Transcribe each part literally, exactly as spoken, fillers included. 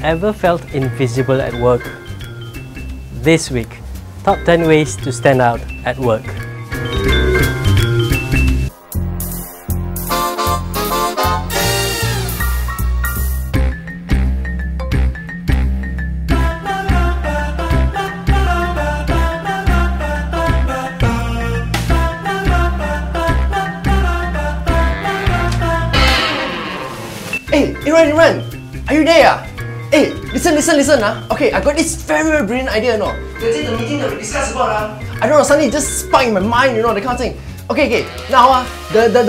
ever felt invisible at work? This week, top ten ways to stand out at work. Hey, Iran, Iran! Are you there? Hey, listen, listen, listen, ah. Okay, I got this very, very brilliant idea, you know. Today the meeting that we discussed about, ah. I don't know, suddenly it just sparked in my mind, you know, that kind of thing. Okay, okay, now, ah, the, the, the...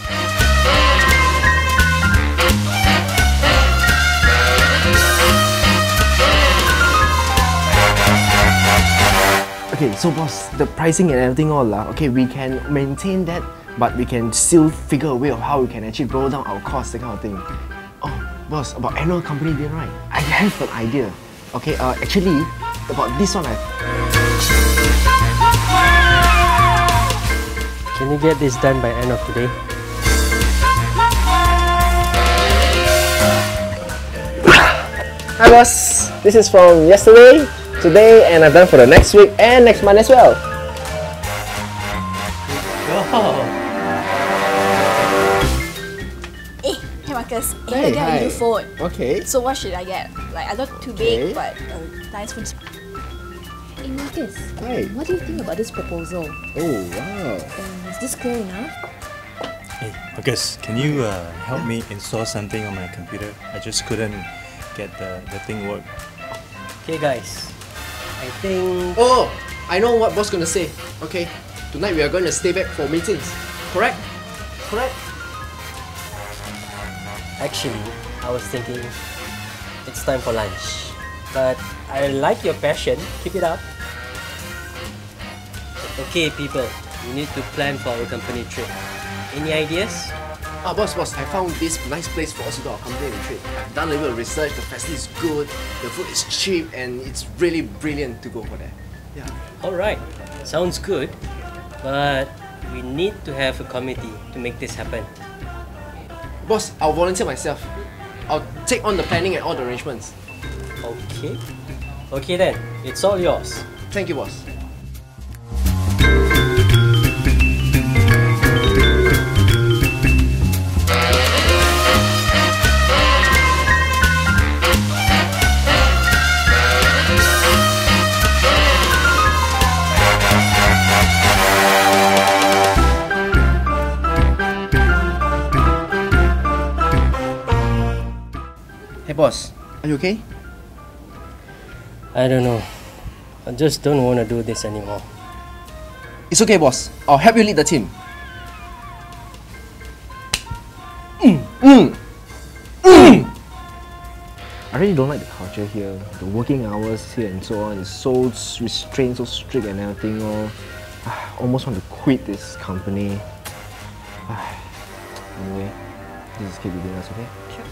Okay, so boss, the pricing and everything all, ah, okay, we can maintain that, but we can still figure a way of how we can actually roll down our costs, that kind of thing. Oh, boss, about annual company dinner, right? I have an idea. Okay, uh, actually, about this one, I... Can you get this done by end of today? Hi boss, this is from yesterday, today, and I've done for the next week and next month as well. Wow. Hey Marcus, Hey, I got hi. a new phone. Okay. So what should I get? Like, I not too Okay. big, but a nice phone. Hey Marcus, Hi. what do you think about this proposal? Oh, wow. Um, is this clear enough? Hey, Marcus, can you uh, help me install something on my computer? I just couldn't get the, the thing work. Okay guys, I think... Oh, I know what boss gonna say. Okay, tonight we are going to stay back for meetings. Correct? Correct? Actually, I was thinking it's time for lunch. But I like your passion, keep it up. Okay people, we need to plan for our company trip. Any ideas? Ah, boss, boss, I found this nice place for us to do our company retreat. I've done a little bit of research, the facility is good, the food is cheap, and it's really brilliant to go for that. Yeah. Alright, sounds good. But we need to have a committee to make this happen. Boss, I'll volunteer myself. I'll take on the planning and all the arrangements. Okay. Okay then, it's all yours. Thank you, boss. Hey boss, are you okay? I don't know. I just don't want to do this anymore. It's okay, boss. I'll help you lead the team. Mm, mm, mm. I really don't like the culture here. The working hours here and so on is so restrained, so strict and everything. Oh, I almost want to quit this company. Anyway, this is keep between us, okay?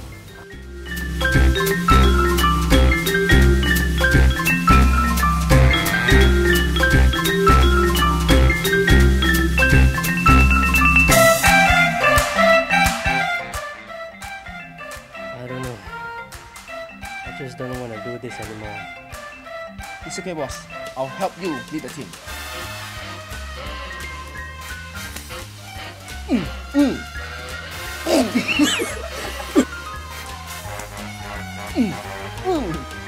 I don't know. I just don't want to do this anymore. It's okay, boss. I'll help you lead the team. Mm, mm. mm, mm.